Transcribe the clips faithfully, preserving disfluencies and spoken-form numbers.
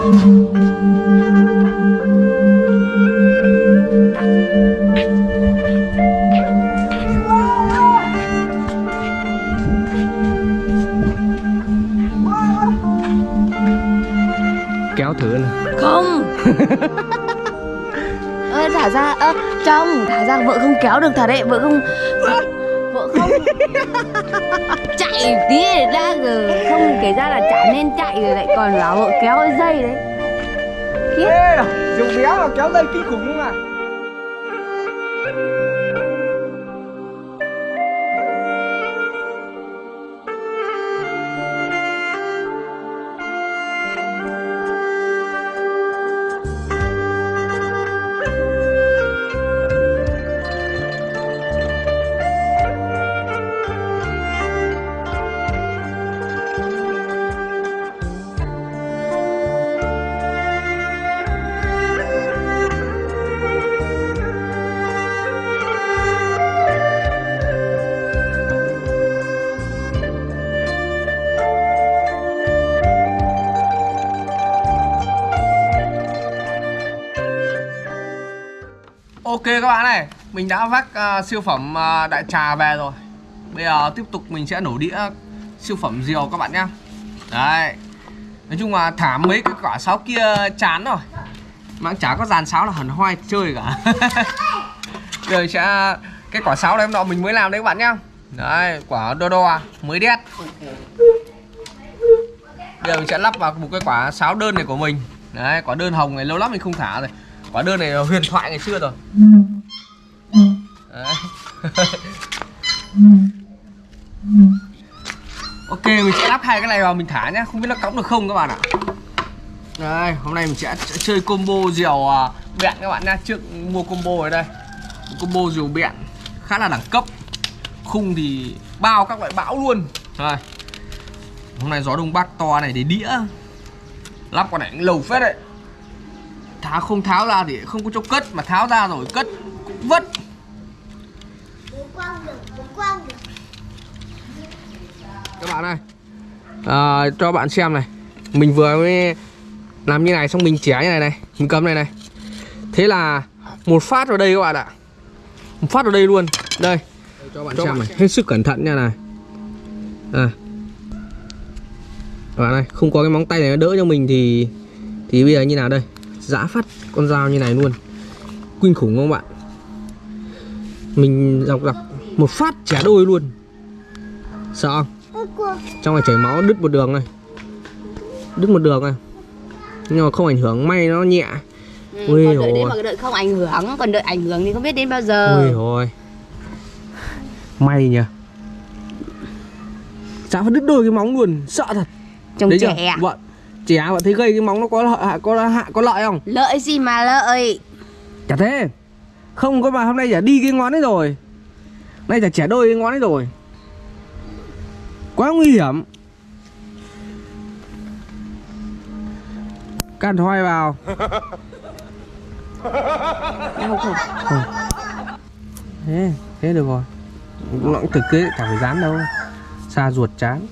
Kéo thử này. Không. Ơ thả ra, ơ trong thả ra vợ không kéo được thật đấy, vợ không vợ, vợ không chạy tí ra rồi, không kể ra là chả nên chạy rồi lại còn bảo vợ kéo cái dây đấy. Ê, dùng béo mà kéo dây kinh khủng không à? Ok các bạn này, mình đã vác uh, siêu phẩm uh, đại trà về rồi. Bây giờ tiếp tục mình sẽ nổ đĩa siêu phẩm diều các bạn nhá. Đấy. Nói chung là thả mấy cái quả sáo kia chán rồi. Mà cũng chả có dàn sáo là hẳn hoi chơi cả. Rồi sẽ cái quả sáo đấy hôm nọ mình mới làm đấy các bạn nhá. Đấy, quả đo đo mới đét. Bây giờ mình sẽ lắp vào một cái quả sáo đơn này của mình. Đấy, quả đơn hồng này lâu lắm mình không thả rồi. Quả đơn này là huyền thoại ngày xưa rồi. Đấy. Ok, mình sẽ lắp hai cái này vào mình thả nhá. Không biết nó cõng được không các bạn ạ. Đây, hôm nay mình sẽ chơi combo diều uh, bẹn các bạn nhá. Trước mua combo ở đây, combo diều bẹn khá là đẳng cấp. Khung thì bao các loại bão luôn. Rồi. Hôm nay gió đông bắc to này để đĩa. Lắp con này cũng lâu phết đấy. Tháo không tháo ra thì không có chỗ cất, mà tháo ra rồi cất cũng vất. Các bạn ơi, à, cho bạn xem này, mình vừa mới làm như này xong mình chẻ như này này, mình cắm này này. Thế là một phát vào đây các bạn ạ, một phát vào đây luôn. Đây, cho bạn cho xem này, hết sức cẩn thận nha này. À, các bạn ơi, không có cái móng tay này nó đỡ cho mình thì thì bây giờ như nào đây? Giã phát con dao như này luôn, kinh khủng không bạn? Mình dọc dọc một phát chẻ đôi luôn, sợ không? Trong này chảy máu đứt một đường này, đứt một đường này, nhưng mà không ảnh hưởng, may nó nhẹ. Ừ, ui còn đợi đấy mà đợi không ảnh hưởng, còn đợi ảnh hưởng thì không biết đến bao giờ. Ui rồi, may nhỉ, chả phải đứt đôi cái móng luôn, sợ thật. Trông trẻ. Vâng, trẻ bạn thấy gây cái móng nó có lợi, có hạ có lợi không? Lợi gì mà lợi? Chả thế, không có mà hôm nay chả đi cái ngón ấy rồi, nay chả chẻ đôi cái ngón ấy rồi, quá nguy hiểm. Cắt hoai vào. Không không. Không. Thế, thế được rồi. Nó cũng thực tế chả phải dán đâu, xa ruột chán.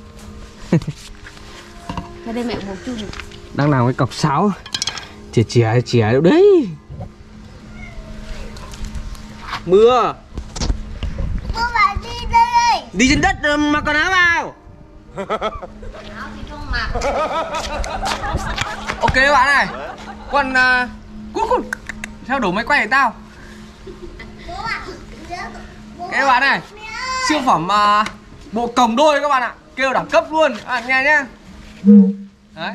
Ra đây mẹ một chút. Đang làm cái cọc sáo, chẻ chẻ chẻ đâu đấy. Mưa. Bố bảo đi đây. Đi trên đất mặc quần áo vào. Áo thì không mặc. Ok các bạn này, còn uh, cút cút, sao đổ máy quay để tao. Cái các bạn này, siêu phẩm uh, bộ còng đôi các bạn ạ, kêu đẳng cấp luôn, à, nghe nhá. Đấy.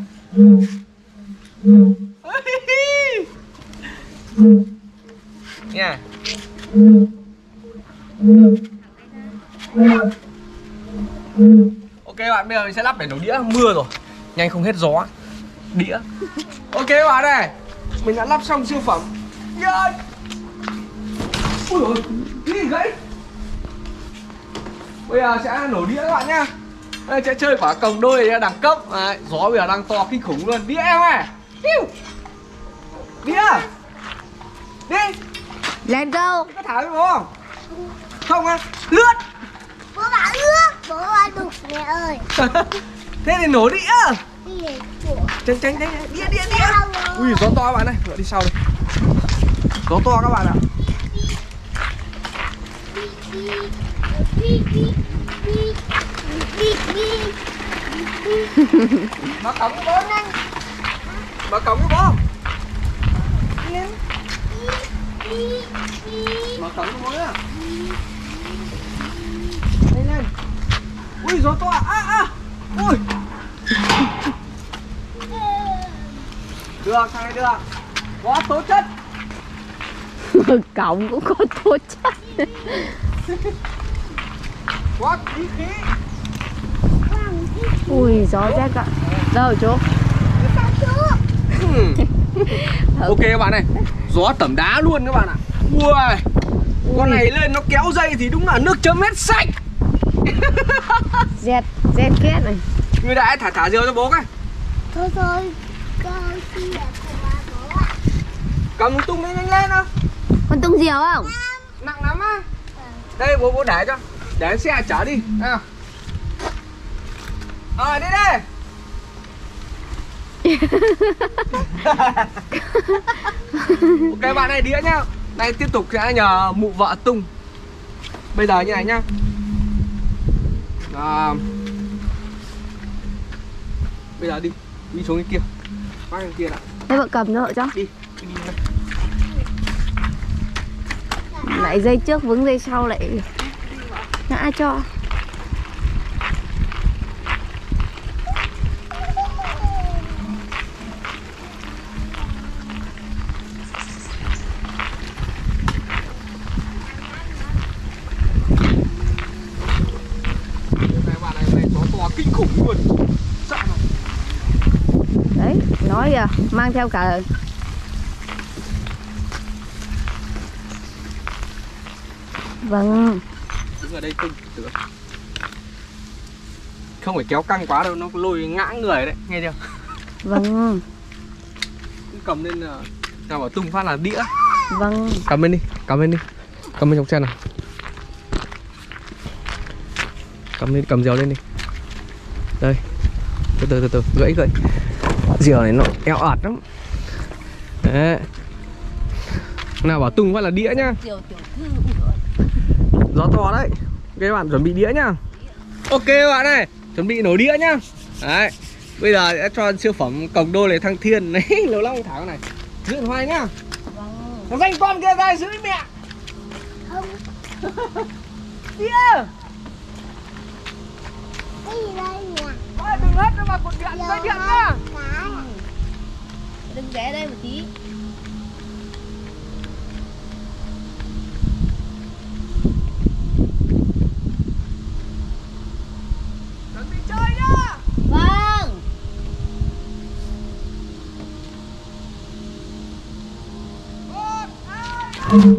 Nha. Ok bạn, bây giờ mình sẽ lắp để nổ đĩa, mưa rồi, nhanh không hết gió. Đĩa. Ok các bạn này, mình đã lắp xong siêu phẩm. Yeah. Ui dồi, cái gì gãy. Bây giờ sẽ nổ đĩa các bạn nhá. Đây sẽ chơi quả còng đôi này đẳng cấp. Đấy, gió bây giờ đang to kinh khủng luôn. Đĩa em ơi. Đĩa. Đi. Let's go. Có thả đúng không? Không á, lướt. Bố bảo lướt. Bố bảo đục mẹ ơi. Thế thì nổ đĩa. Tránh tránh tránh. Đĩa đĩa đĩa. Ui gió to các bạn ơi, vợ đi sau đây. Gió to các bạn ạ. Mở cổng cái bố. Mở cổng cái bố. Mở cổng cái bố nhá. Lên lên. Ui gió to à à. Ui. Được, thằng này được. Có tố chất. Mở cổng cũng có tố chất. Có khí khí. Ui gió rét ạ. Đâu chú? Ok các bạn này, gió tẩm đá luôn các bạn ạ. Ui, con này lên nó kéo dây thì đúng là nước chấm hết sạch. Rét, rét két này. Người đã thả thả diều cho bố cái. Thôi thôi, con xin là của ba bố ạ. Cầm tung lên nhanh lên đó. Con tung diều không? Nặng lắm á. Đây bố bố để cho. Để xe chở đi. Nào. Ờ đi đây. Ok bạn này đĩa nhá. Đây tiếp tục sẽ nhờ mụ vợ tung. Bây giờ như này nhá. À, bây giờ đi. Đi xuống cái kia. Phát cái kia đã. Thế vợ cầm nữa cho. Đi. Đi đi. Lại dây trước vướng dây sau lại ngã cho. Kinh khủng luôn. Sợ mà. Đấy, nói kìa, mang theo cả vâng. Đứng ở đây tung được. Không phải kéo căng quá đâu, nó lôi ngã người đấy, nghe chưa? Vâng. Cầm lên là nào bảo tung phát là đĩa. Vâng. Cầm lên đi, cầm lên đi. Cầm lên trong xe nào. Cầm lên, cầm diều lên đi. Đây. Từ từ từ từ, gãy gãy. Diều này nó eo ạt lắm. Đấy. Nào bảo tung phát là đĩa nhá. Gió to đấy. Các bạn chuẩn bị đĩa nhá. Ok các bạn này, chuẩn bị nổ đĩa nhá. Đấy. Bây giờ sẽ cho siêu phẩm còng đô này thăng thiên này. Lâu lắm không thả con này. Giữ điện hoài nhá. Vâng. Thằng danh con kia ra giữ mẹ. Không. Đĩa. Cái gì đây nhỉ? Ôi, đừng hất nó vào cột điện, dây điện nhá. Đừng ghé đây một tí. Chuẩn bị chơi nhá. Vâng. Một, hai.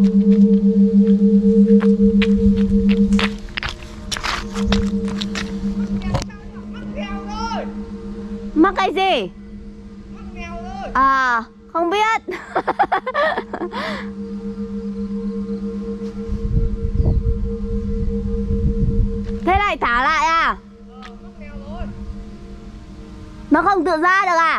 Mắc cái gì? À, không biết. Thế này thả lại à? Nó không tự ra được à?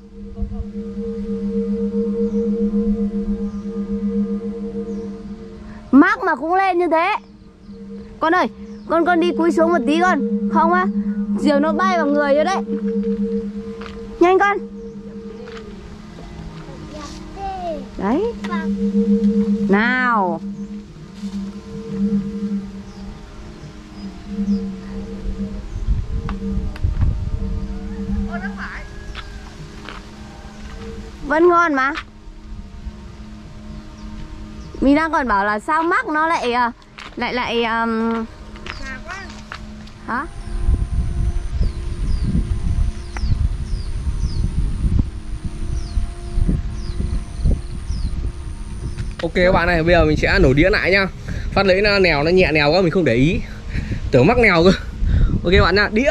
Mắc mà cũng lên như thế. Con ơi, con con đi cúi xuống một tí con. Không á, diều nó bay vào người rồi đấy. Nhanh con. Đấy. Nào. Vẫn ngon mà. Mình đang còn bảo là sao mắc nó lại lại lại um... hả? Ok các bạn này, bây giờ mình sẽ nổ đĩa lại nhá. Phát lấy nó nèo nó nhẹ nèo quá mình không để ý. Tưởng mắc nèo cơ. Ok các bạn nhá, đĩa.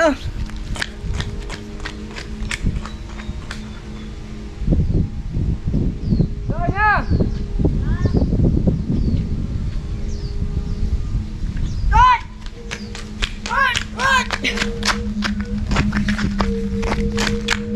Rồi nhá. Rồi. Rồi, rồi.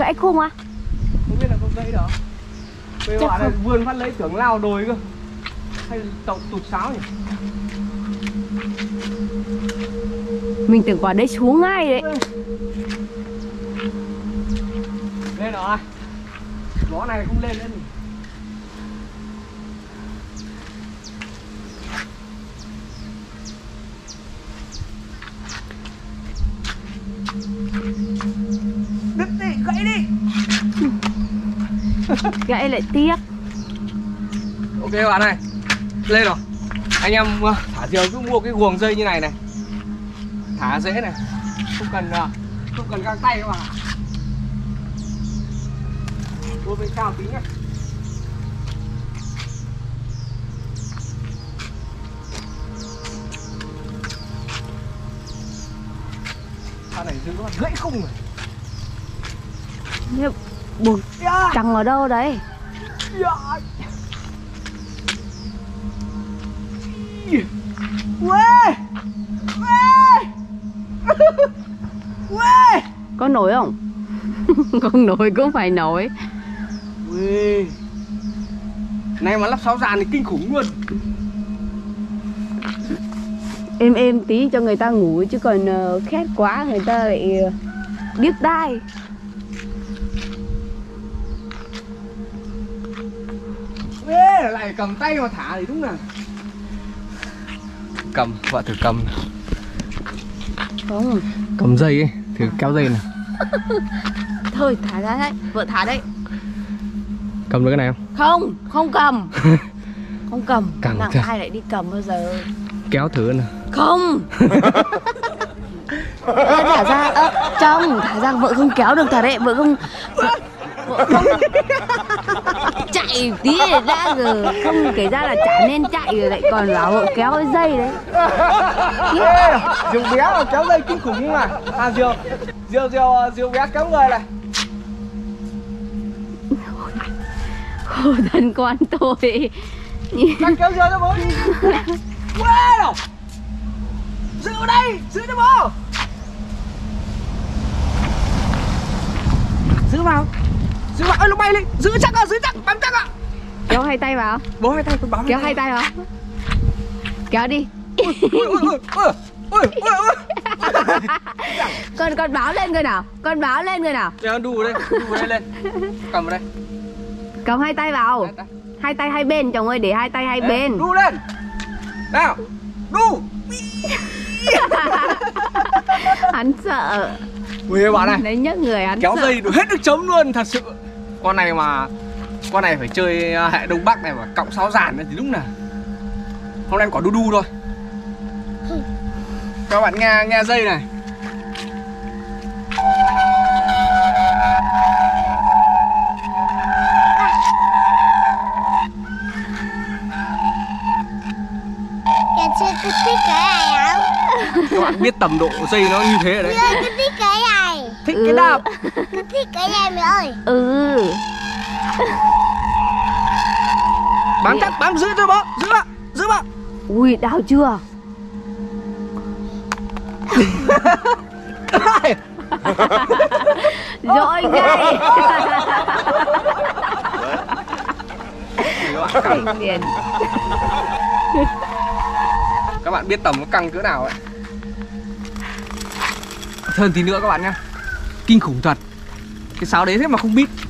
gãy khung à? Không biết là con dây đó. Bây Chắc bạn này không. vươn phát lấy tưởng lao đồi cơ. Hay tàu tụt sáo nhỉ? Mình tưởng quả đấy xuống ngay đấy. Lên rồi. Gió này không lên lên. Đứt đi, gãy đi. Gãy lại tiếc. Ok bạn này. Lên rồi. Anh em uh, thả diều cứ mua cái guồng dây như này này. Thả dễ này. Không cần uh, không cần găng tay các bạn ạ. Mua bên cao tí nhá. Sao này giữ nó gãy khung rồi. Nhưng buộc Yeah. căng ở đâu đấy? Yeah. Uê! Uê! Uê! Có nổi không? Không nổi cũng phải nổi. Uê! Này mà lắp sáu dàn thì kinh khủng luôn. Êm êm tí cho người ta ngủ, chứ còn uh, khét quá người ta lại uh, điếc tai. Uê! Lại cầm tay mà thả thì đúng là cầm, vợ thử cầm. Không. Cầm dây ấy, thử kéo dây nào. Thôi thả ra đấy, vợ thả đấy. Cầm được cái này không? Không, không cầm. Không cầm. Căng Nào thật. ai lại đi cầm bao giờ? Kéo thử nào. Không. Ơ, thả ra, ơ, trong, thả ra vợ không kéo được thả đấy, vợ không, vợ, vợ không chạy tí để ra rồi, không kể ra là chả nên chạy rồi lại còn bảo vợ kéo cái dây đấy. Ê, diều bé mà kéo dây kinh khủng như này. À diều, diều diều diều bé kéo người này. Khổ thân con tôi. Đang kéo diều cho bố đi. Quê đâu. Giữ ở đây, giữ cho bố. Giữ vào. Giữ vào, ơi nó bay lên, giữ chắc à, giữ chắc, bám chắc à. Kéo hai tay vào. Bố hai tay tôi bám. Kéo hai tay vào. Kéo đi. Ui ui ui ui ui ui. Con con báo lên coi nào, con báo lên coi nào. Để đu đây, đu đây lên. Cầm vào đây. Cầm hai tay vào. Hai tay. Hai tay hai bên chồng ơi, để hai tay hai bên. Đu lên. Nào. Đu. Hắn sợ. Ui bạn này. Đấy nhấc người hắn Kéo sợ. dây đủ hết được chấm luôn, thật sự. Con này mà con này phải chơi hệ Đông Bắc này mà cộng sáu dàn nữa thì đúng là hôm nay em có đu đu thôi. Các bạn nghe nghe dây này. Kìa chưa cứ thích cái này không? Các bạn biết tầm độ dây nó như thế ở đấy. Chưa cứ thích cái này. Thích Ừ. cái đạp. Cứ thích cái này mẹ ơi. Ừ. Bám chắc, bám giữ cho bố, giữ vào, giữ vào. Ui đau chưa? Rồi ngay. Kinh điển. Các bạn biết tầm nó căng cỡ nào ấy. Hơn tí nữa các bạn nhá. Kinh khủng thật. Cái sáo đấy thế mà không biết.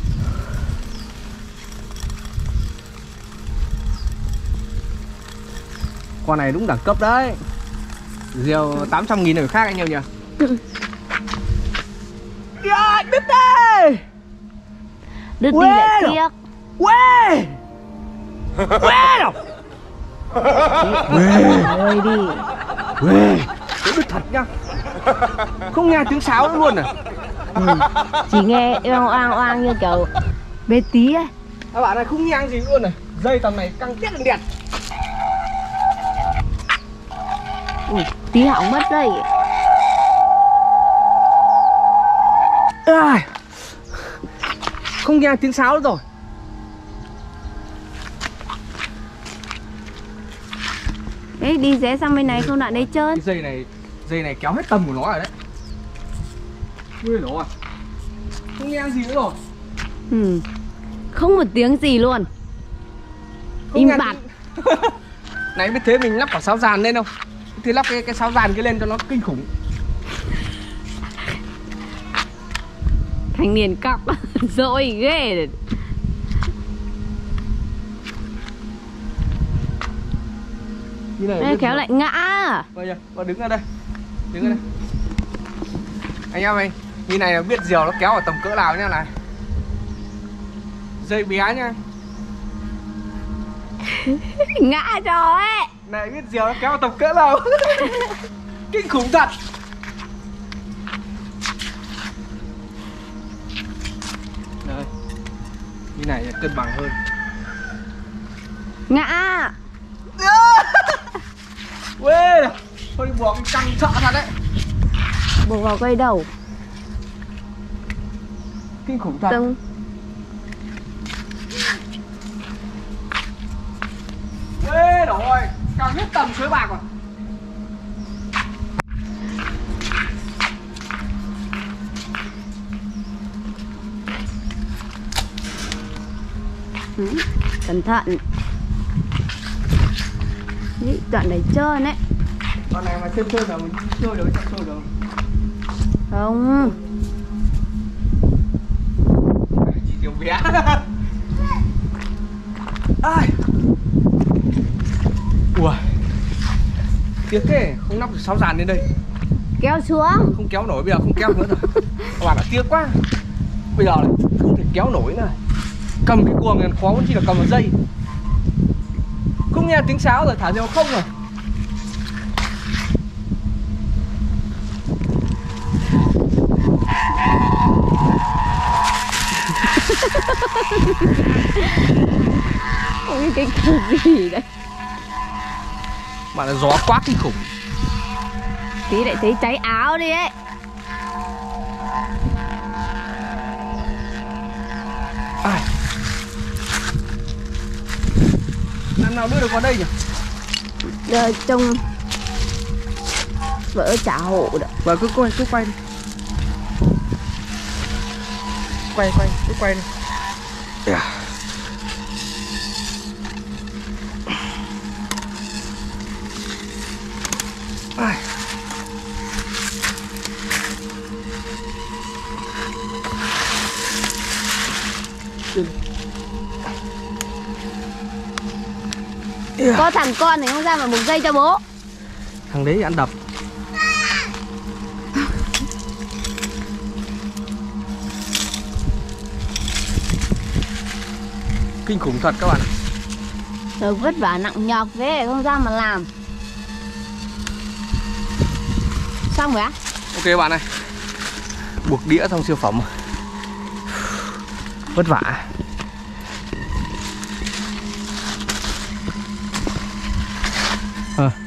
Con này đúng đẳng cấp đấy. Diều tám trăm nghìn ở khác anh em nhỉ. Yeah, đứt đây. Đứt đi Quê lại rồi. tiếc. Quê. Quê đâu. Ơi đi. Quê. Cái đứt thật nhá. Không nghe tiếng sáo nữa luôn à. Ừ. Chỉ nghe oang oang oang như kiểu bé tí ấy. Các bạn này không nghe gì luôn này. Dây tầm này căng tiết đằng đẹt. Ui, tí hỏng mất dây. À, không nghe tiếng sáo nữa rồi. Đấy đi rẽ sang bên này không đoạn đấy trơn. Cái dây này, dây này kéo hết tầm của nó rồi đấy. Ui lỗ à. Không nghe gì nữa rồi. Ừ. Không một tiếng gì luôn. Không Im nghe bặt. tiếng... Nãy biết thế mình lắp quả sáo dàn lên không? Thì lắp cái, cái sáo dàn kia lên cho nó kinh khủng. Thanh niên cọc dỗi ghê. Như này Ê, kéo lại ngã. Bây giờ, bà đứng ở đây. Đứng ở đây. Anh em ơi, như này là biết diều nó kéo ở tầm cỡ nào nhá này. Dây bé nhá. Ngã cho ấy. Này biết diều nó kéo ở tầm cỡ nào. Kinh khủng thật. Đây. Như này là cân bằng hơn. Ngã. Quê này. Thôi đi buộc cái căng sợ thật đấy. Buộc vào cây đầu. Kinh khủng thật. Từng. Quê rồi. Cao nhất tầm suối bạc rồi. Ừ, cẩn thận. Đấy, đoạn này trơn đấy. Con này mà trơn trơn là mình không chơi được, chẳng chơi được. Không. Chỉ điều bé. Ai. Ủa. Tiếc thế, không nắp được sáu dàn lên đây. Kéo xuống. Không kéo nổi, bây giờ không kéo nữa rồi. Các bạn đã tiếc quá. Bây giờ này, không thể kéo nổi nữa. Cầm cái cuồng này khó hơn chỉ là cầm vào dây. Không nghe tiếng sáo rồi, thả diều không rồi. Ôi, cái kiểu gì đấy. Mà là gió quá kinh khủng. Tí lại thấy cháy áo đi ấy. Ai. Lần nào đưa được vào đây nhỉ? Đời trông vỡ trả hộ đó. Và cứ quay, cứ quay đi. Quay, quay, cứ quay đi. Yeah. Ai. Yeah. Có thằng con này không ra mà buộc dây cho bố. Thằng đấy ăn đập. Kinh khủng thật các bạn ạ. Trời, vất vả nặng nhọc thế không ra mà làm. Xong rồi á? Ok các bạn ơi. Buộc đĩa xong siêu phẩm. Vất vả. À.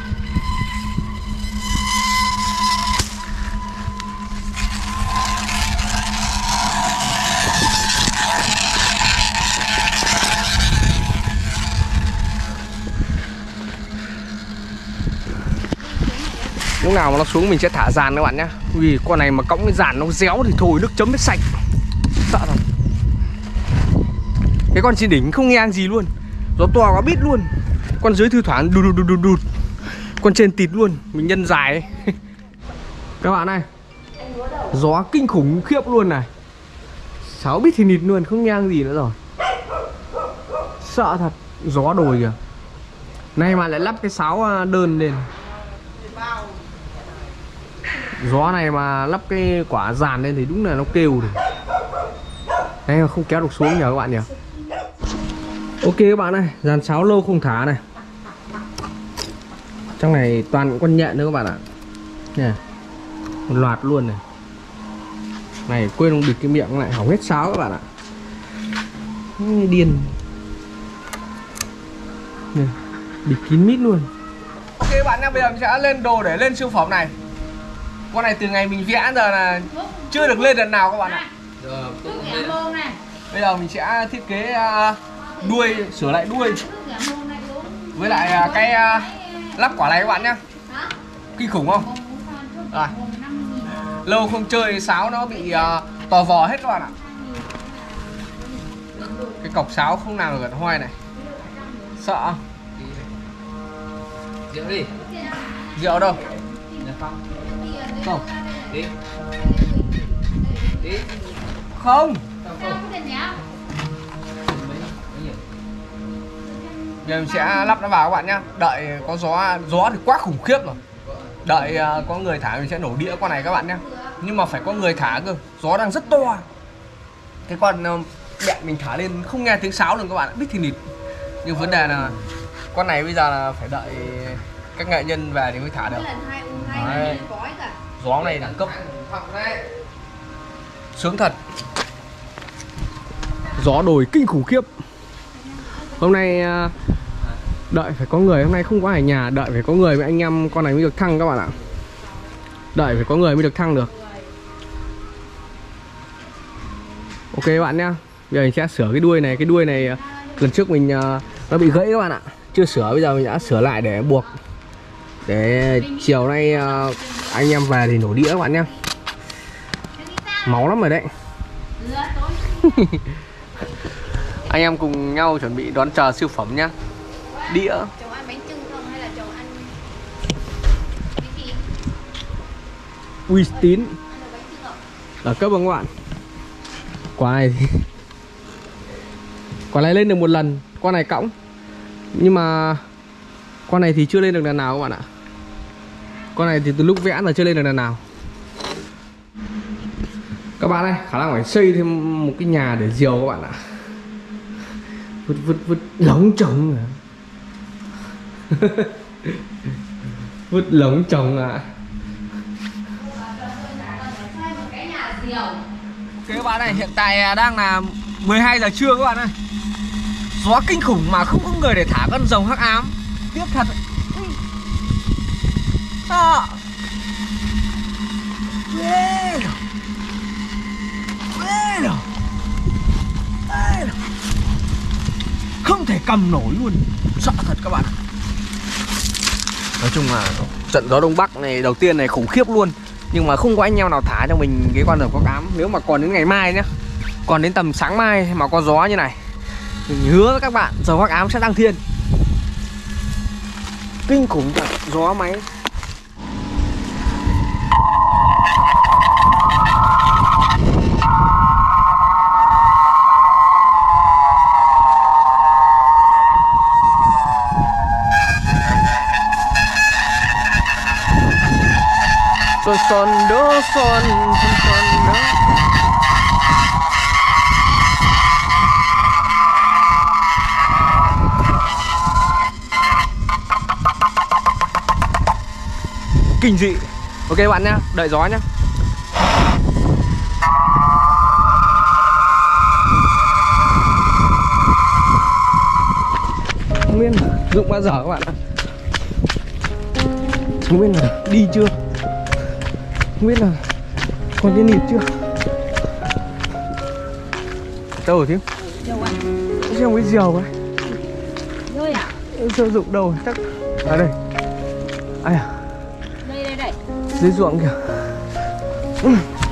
Lúc nào mà nó xuống mình sẽ thả dàn các bạn nhé. Vì con này mà cõng cái dàn nó réo thì thôi nước chấm hết sạch. Sợ thật. Cái con trên đỉnh không nghe ăn gì luôn. Gió to quá biết luôn. Con dưới thư thoảng đụt đụt đụt đụt đụt. Con trên tịt luôn. Mình nhân dài ấy. Các bạn này, gió kinh khủng khiếp luôn này. Sáu bít thì nịt luôn, không nghe ăn gì nữa rồi. Sợ thật. Gió đồi kìa. Nay mà lại lắp cái sáo đơn lên. Gió này mà lắp cái quả dàn lên thì đúng là nó kêu rồi. Đây mà không kéo được xuống nhờ các bạn nhỉ. Ok các bạn ơi, dàn sáo lâu không thả này. Trong này toàn con nhện nữa các bạn ạ. Nè, một loạt luôn này. Này quên không bịt cái miệng lại hỏng hết sáo các bạn ạ. Điên. Nè, bịt kín mít luôn. Ok các bạn nha, bây giờ mình sẽ lên đồ để lên siêu phẩm này. Con này từ ngày mình vẽ giờ là chưa được lên lần nào các bạn ạ. Bây giờ mình sẽ thiết kế uh, đuôi, sửa lại đuôi. Với lại uh, cái uh, lắp quả này các bạn nhá. Kinh khủng không? Rồi. Lâu không chơi sáo nó bị uh, to vò hết các bạn ạ. Cái cọc sáo không nào được hoài này. Sợ. Rượu đi. Rượu đâu? Không. Không. Đi. Đi. Không. Không không. Giờ mình sẽ lắp nó vào các bạn nhá. Đợi có gió, gió thì quá khủng khiếp rồi. Đợi uh, có người thả mình sẽ nổ đĩa con này các bạn nhé. Nhưng mà phải có người thả cơ. Gió đang rất to. Cái con uh, bẹn mình thả lên không nghe tiếng sáo luôn các bạn, biết thì nịt. Nhưng vấn đề là con này bây giờ là phải đợi các nghệ nhân về thì mới thả được. Đấy. Gió này đẳng cấp. Sướng thật. Gió đồi kinh khủng khiếp. Hôm nay uh, đợi phải có người, hôm nay không có ở nhà, đợi phải có người với anh em con này mới được thăng các bạn ạ. Đợi phải có người mới được thăng được. Ok các bạn nhá. Bây giờ mình sẽ sửa cái đuôi này, cái đuôi này lần trước mình uh, nó bị gãy các bạn ạ. Chưa sửa, bây giờ mình đã sửa lại để buộc. Để chiều nay uh, anh em về thì nổ đĩa các bạn nhá. Máu lắm rồi đấy. Anh em cùng nhau chuẩn bị đón chờ siêu phẩm nhá. Đĩa. Chồng ăn bánh chưng không hay là chồng ăn cái gì? Uy tín. Ăn được bánh chưng không? Ở cấp các bạn. Quả này thì quả này lên được một lần, con này cõng. Nhưng mà con này thì chưa lên được lần nào các bạn ạ. Con này thì từ lúc vẽ là chưa lên được lần nào. Các bạn ơi, khả năng phải xây thêm một cái nhà để diều các bạn ạ. Vứt vứt vứt lống trồng à. Vứt lống trồng à. Ok các bạn ơi, hiện tại đang là mười hai giờ trưa các bạn ơi. Gió kinh khủng mà không có người để thả con rồng hắc ám. Tiếc thật. Sợ. Ghê rồi. Ghê rồi. Ghê rồi. Không thể cầm nổi luôn. Sợ thật các bạn. Nói chung là trận gió đông bắc này đầu tiên này khủng khiếp luôn. Nhưng mà không có anh em nào thả cho mình cái con rồng hắc ám. Nếu mà còn đến ngày mai nhá, còn đến tầm sáng mai mà có gió như này, mình hứa với các bạn rồng hắc ám sẽ đăng thiên. Kinh khủng thật, gió máy. Son son do son son son do. Kinh dị. Ok bạn nhá, đợi gió nhá. Không biết là dụng bao giờ các bạn ạ. Không biết là đi chưa. Không biết là còn cái nịt chưa. Đâu rồi thiếu? Đâu ạ? Xem cái diều ấy. Rơi à? Sử dụng đâu chắc ở đây. Ai à? Đây đây đây. Dưới ruộng kìa. Ừ.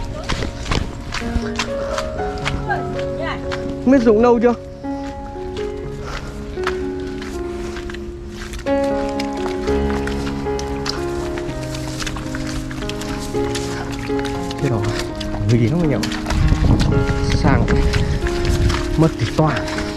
Không biết dùng lâu chưa? Thế rồi, vì nó mới nhậu sang mất thì toan.